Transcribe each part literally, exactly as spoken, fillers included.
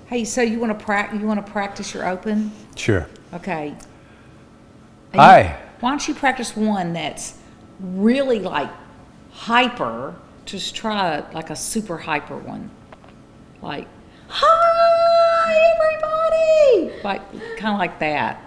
Hey, so you want to pra- you want to practice your open? Sure. Okay. Hi. You, why don't you practice one that's really like hyper? Just try like a super hyper one, like hi everybody, like kind of like that.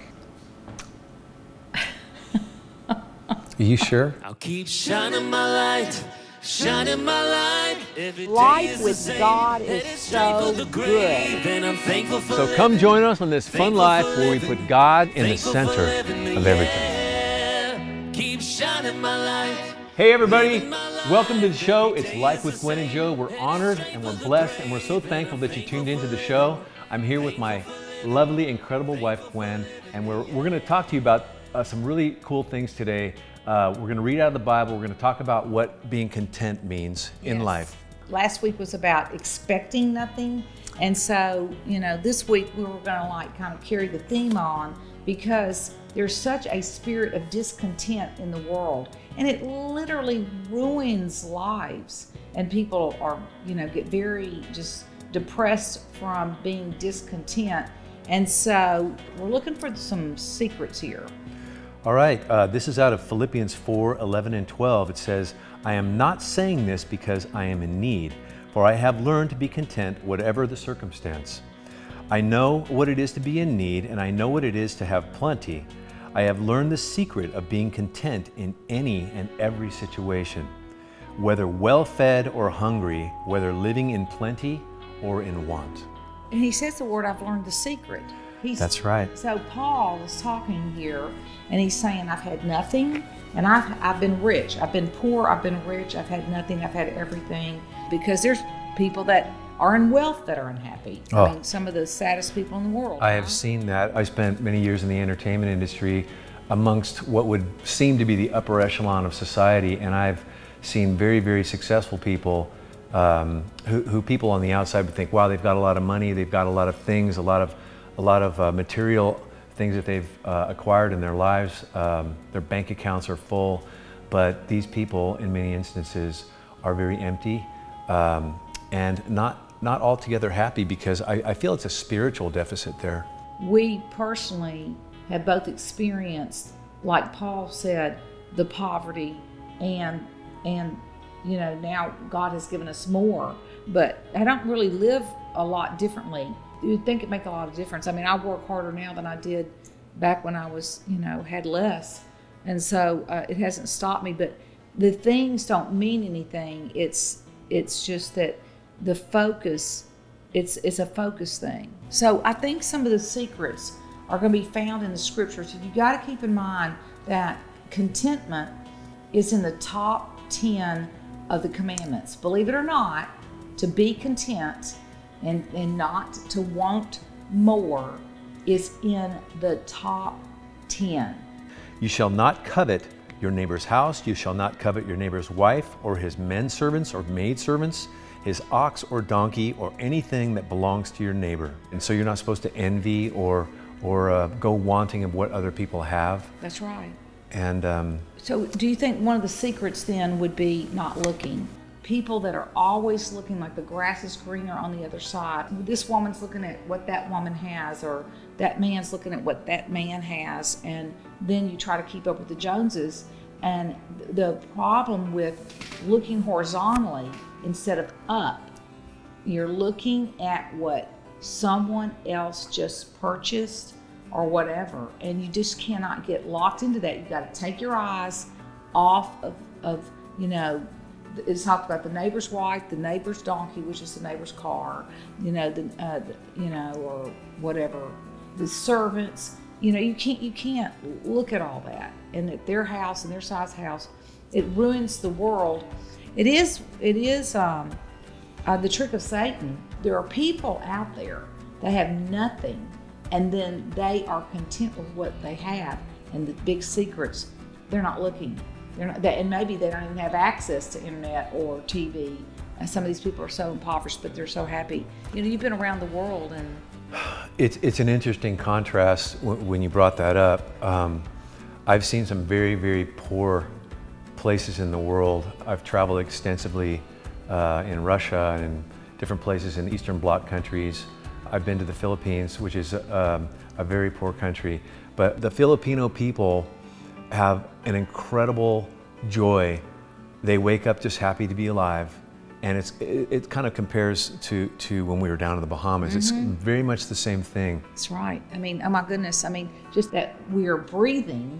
Are you sure? I'll keep shining my light, shining my light. Every Life with God is so good. And I'm thankful for So come join us on this fun life where we put God in the center of everything. Keep shining my light. Hey everybody, welcome to the show. It's Life with Gwen and Joe. We're honored and we're blessed and we're so thankful that you tuned into the show. I'm here with my lovely, incredible wife, Gwen, and we're, we're gonna talk to you about uh, some really cool things today. Uh, we're going to read out of the Bible. We're going to talk about what being content means in Yes. life. Last week was about expecting nothing, and so you know this week we were going to like kind of carry the theme on because there's such a spirit of discontent in the world, and it literally ruins lives, and people are you know get very just depressed from being discontent, and so we're looking for some secrets here. All right, uh, this is out of Philippians four, eleven and twelve. It says, I am not saying this because I am in need, for I have learned to be content whatever the circumstance. I know what it is to be in need, and I know what it is to have plenty. I have learned the secret of being content in any and every situation, whether well-fed or hungry, whether living in plenty or in want. And he says the word, I've learned the secret. He's, That's right. So Paul is talking here, and he's saying, I've had nothing, and I've, I've been rich. I've been poor, I've been rich, I've had nothing, I've had everything. Because there's people that are in wealth that are unhappy. Oh. I mean, some of the saddest people in the world. I have huh? seen that. I spent many years in the entertainment industry amongst what would seem to be the upper echelon of society, and I've seen very, very successful people um, who, who people on the outside would think, wow, they've got a lot of money, they've got a lot of things, a lot of a lot of uh, material things that they've uh, acquired in their lives. Um, their bank accounts are full, but these people, in many instances, are very empty um, and not not altogether happy because I, I feel it's a spiritual deficit there. We personally have both experienced, like Paul said, the poverty and and you know now God has given us more, but I don't really live a lot differently. You'd think it'd make a lot of difference. I mean, I work harder now than I did back when I was, you know, had less. And so uh, it hasn't stopped me, but the things don't mean anything. It's it's just that the focus, it's it's a focus thing. So I think some of the secrets are going to be found in the scriptures. So you got to keep in mind that contentment is in the top ten of the commandments. Believe it or not, to be content And, and not to want more is in the top ten. You shall not covet your neighbor's house. You shall not covet your neighbor's wife or his men servants or maid servants, his ox or donkey or anything that belongs to your neighbor. And so you're not supposed to envy or, or uh, go wanting of what other people have. That's right. And um, So do you think one of the secrets then would be not looking? People that are always looking like the grass is greener on the other side. This woman's looking at what that woman has, or that man's looking at what that man has, and then you try to keep up with the Joneses. And the problem with looking horizontally instead of up, you're looking at what someone else just purchased or whatever, and you just cannot get locked into that. You've got to take your eyes off of, of you know, it's talked about the neighbor's wife, the neighbor's donkey, which is the neighbor's car, you know, the, uh, the you know, or whatever, the servants. You know, you can't you can't look at all that, and at their house and their size house, it ruins the world. It is it is um, uh, the trick of Satan. There are people out there that have nothing, and then they are content with what they have, and the big secrets, they're not looking. They're not, and maybe they don't even have access to internet or T V. And some of these people are so impoverished, but they're so happy. You know, you've been around the world, and it's it's an interesting contrast when you brought that up. Um, I've seen some very very poor places in the world. I've traveled extensively uh, in Russia and in different places in Eastern Bloc countries I've been to the Philippines, which is um, a very poor country, but the Filipino people have an incredible joy. They wake up just happy to be alive. And it's, it, it kind of compares to, to when we were down in the Bahamas. Mm-hmm. It's very much the same thing. That's right. I mean, oh my goodness. I mean, just that we are breathing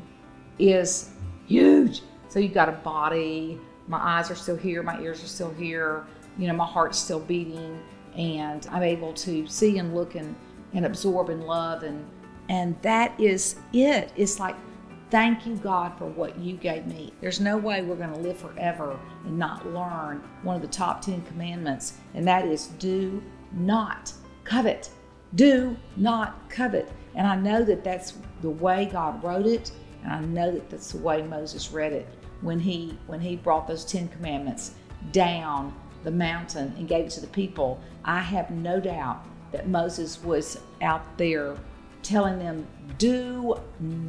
is huge. So you've got a body, my eyes are still here, my ears are still here, you know, my heart's still beating, and I'm able to see and look and, and absorb and love. And, and that is it. It's like, thank you, God, for what you gave me. There's no way we're going to live forever and not learn one of the top ten commandments, and that is do not covet. Do not covet. And I know that that's the way God wrote it, and I know that that's the way Moses read it when he, when he brought those ten commandments down the mountain and gave it to the people. I have no doubt that Moses was out there telling them, do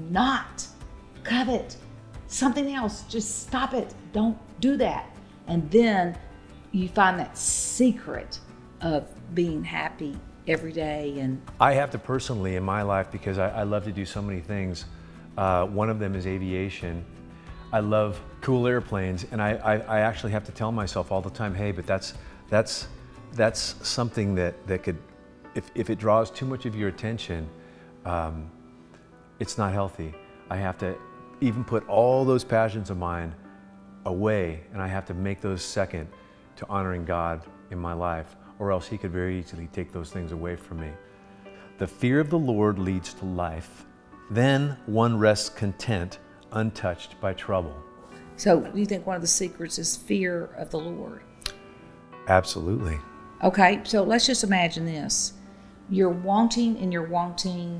not covet. Something else, just stop it. Don't do that. And then you find that secret of being happy every day. And I have to personally in my life, because I, I love to do so many things. Uh, one of them is aviation. I love cool airplanes, and I, I, I actually have to tell myself all the time, hey, but that's that's that's something that, that could, if, if it draws too much of your attention, um, it's not healthy. I have to even put all those passions of mine away, and I have to make those second to honoring God in my life, or else He could very easily take those things away from me. The fear of the Lord leads to life. Then one rests content, untouched by trouble. so do you think one of the secrets is fear of the Lord? Absolutely. Okay, so let's just imagine this. You're wanting and you're wanting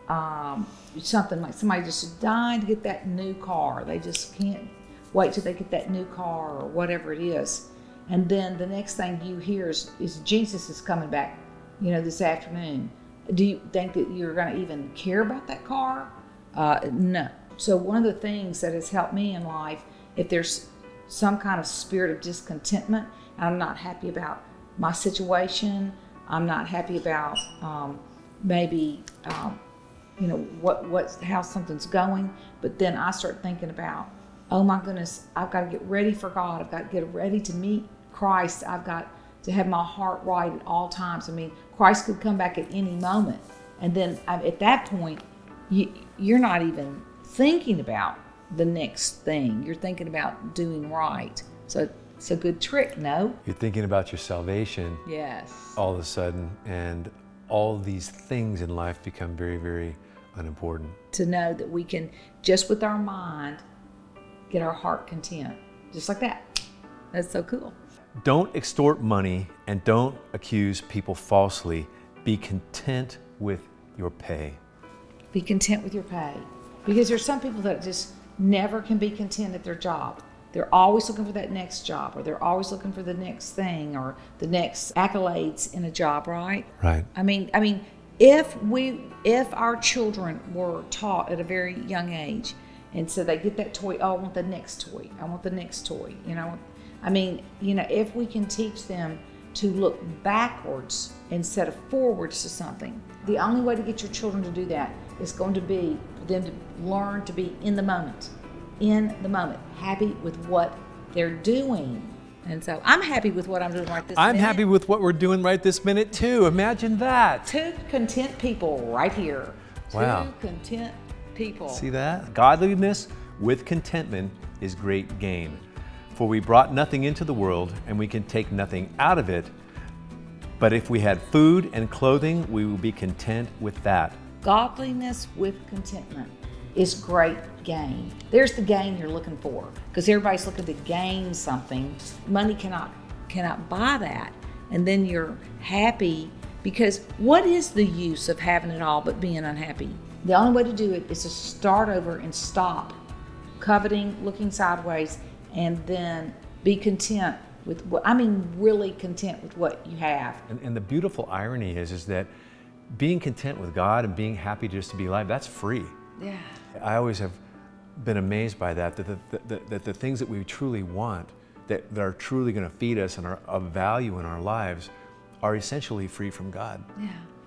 um, something like somebody just dying to get that new car. They just can't wait till they get that new car or whatever it is. And then the next thing you hear is, is Jesus is coming back, you know, this afternoon. Do you think that you're going to even care about that car? Uh, no. So one of the things that has helped me in life, if there's some kind of spirit of discontentment, I'm not happy about my situation, I'm not happy about um, maybe, um, you know, what, what, how something's going, but then I start thinking about, oh my goodness, I've got to get ready for God. I've got to get ready to meet Christ. I've got to have my heart right at all times. I mean, Christ could come back at any moment. And then at that point, you, you're not even thinking about the next thing. You're thinking about doing right. So it's a good trick, no? You're thinking about your salvation. Yes. All of a sudden, and all these things in life become very, very unimportant. To know that we can, just with our mind, get our heart content. Just like that. That's so cool. Don't extort money and don't accuse people falsely. Be content with your pay. Be content with your pay. Because there's some people that just never can be content at their job. They're always looking for that next job, or they're always looking for the next thing, or the next accolades in a job, right? Right. I mean, I mean, if we, if our children were taught at a very young age, and so they get that toy, oh, I want the next toy, I want the next toy, you know? I mean, you know, if we can teach them to look backwards instead of forwards to something, the only way to get your children to do that is going to be for them to learn to be in the moment, in the moment, happy with what they're doing. And so I'm happy with what I'm doing right this I'm minute. happy with what we're doing right this minute too. Imagine that. Two content people right here. Wow. Two content people. See that? Godliness with contentment is great gain. For we brought nothing into the world, and we can take nothing out of it. But if we had food and clothing, we will be content with that. Godliness with contentment is great gain. There's the gain you're looking for, because everybody's looking to gain something. Money cannot cannot buy that. And then you're happy, because what is the use of having it all but being unhappy? The only way to do it is to start over and stop coveting, looking sideways, and then be content with what, I mean, really content with what you have. And, and the beautiful irony is, is that being content with God and being happy just to be alive, that's free. Yeah. I always have been amazed by that, that the, that the, that the things that we truly want, that, that are truly going to feed us and are of value in our lives, are essentially free from God. Yeah.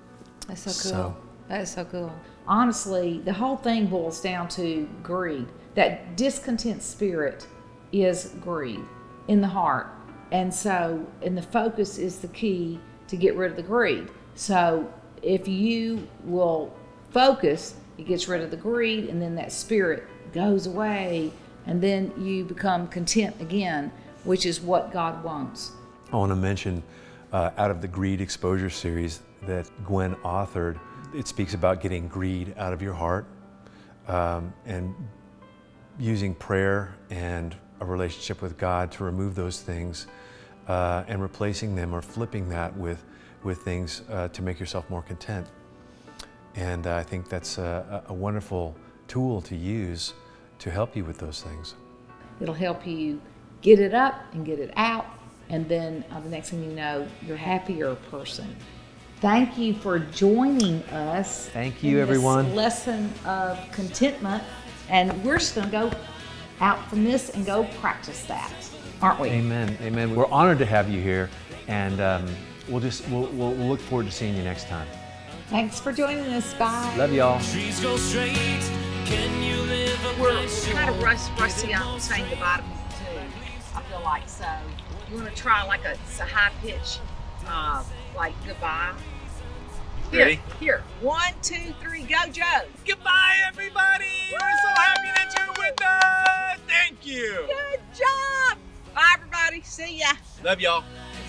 That's so cool. So- That is so cool. Honestly, the whole thing boils down to greed. That discontent spirit is greed in the heart. And so, and the focus is the key to get rid of the greed. So if you will focus, it gets rid of the greed, and then that spirit goes away, and then you become content again, which is what God wants. I want to mention uh, out of the Greed Exposure series that Gwen authored, it speaks about getting greed out of your heart um, and using prayer and a relationship with God to remove those things uh, and replacing them or flipping that with, with things uh, to make yourself more content. And uh, I think that's a, a wonderful tool to use to help you with those things. It'll help you get it up and get it out, and then uh, the next thing you know, you're a happier person. Thank you for joining us. Thank you, in everyone. This lesson of contentment, and we're just going to go out from this and go practice that, aren't we? Amen. Amen. We're honored to have you here, and um, we'll just we'll, we'll look forward to seeing you next time. Thanks for joining us. Bye. Love y'all. Trees go straight. Can you live a We're nice kind of shore? rusty, rusty on saying goodbye to people too. I feel like so. You want to try like a, it's a high pitch, uh, like goodbye. Here, Ready? Here, one, two, three, go, Joe. Goodbye, everybody. We're so happy that you're with us. Thank you. Good job. Bye, everybody. See ya. Love y'all.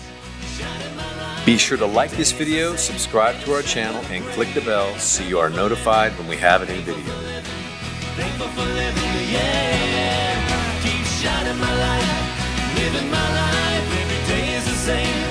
Be sure to like this video, subscribe to our channel, and click the bell so you are notified when we have a new video. Thankful for living, yeah. Keep shining my light, living my life. Every day is the same.